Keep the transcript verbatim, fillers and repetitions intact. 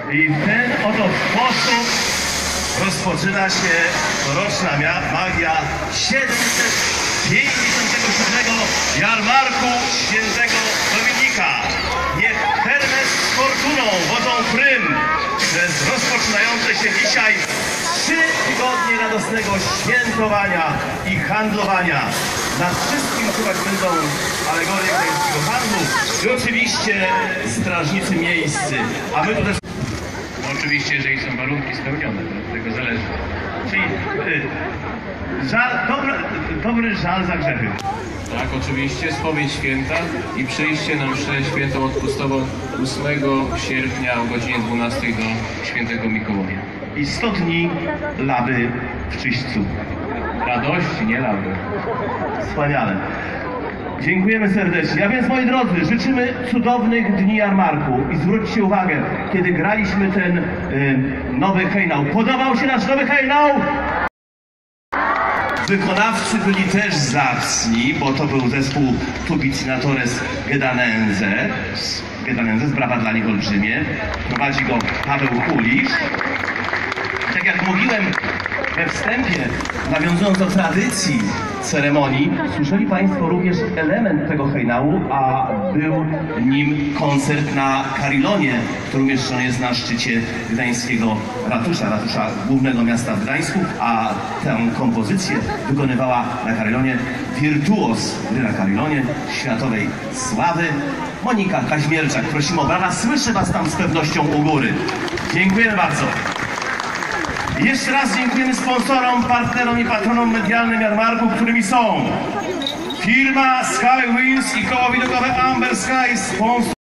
I w ten oto sposób rozpoczyna się roroczna magia siedemset pięćdziesiątego siódmego jarmarku Świętego Dominika. Niech Hermes z Fortuną wodzą prym przez rozpoczynające się dzisiaj trzy tygodnie radosnego świętowania i handlowania. Nad wszystkim czuwać będą alegorie gdańskiego handlu i oczywiście strażnicy miejscy. A my tu też... Oczywiście, jeżeli są warunki spełnione, to od tego zależy. Czyli y, żal, dobry, dobry żal za grzechy. Tak, oczywiście, spowiedź święta i przyjście na mszę świętą odpustową ósmego sierpnia o godzinie dwunastej do świętego Mikołaja. I sto dni laby w czyśćcu. Radości, nie laby. Wspaniale. Dziękujemy serdecznie. A więc, moi drodzy, życzymy cudownych dni jarmarku i zwróćcie uwagę, kiedy graliśmy ten y, nowy hejnał. Podobał się nasz nowy hejnał? Wykonawcy byli też zacni, bo to był zespół Tubicinatorez Gedanense. Gedanense, brawa dla nich olbrzymie. Prowadzi go Paweł Kulisz. Tak jak mówiłem we wstępie, nawiązując do tradycji ceremonii, słyszeli Państwo również element tego hejnału, a był nim koncert na Karilonie, który umieszczony jest na szczycie gdańskiego ratusza, ratusza głównego miasta w Gdańsku, a tę kompozycję wykonywała na Karilonie wirtuos gry na Karilonie, światowej sławy, Monika Kaźmierczak. Prosimy o brawa, słyszę Was tam z pewnością u góry. Dziękujemy bardzo. Jeszcze raz dziękujemy sponsorom, partnerom i patronom medialnym jarmarku, którymi są firma Sky Wheels i koło widokowe Amber Sky, sponsor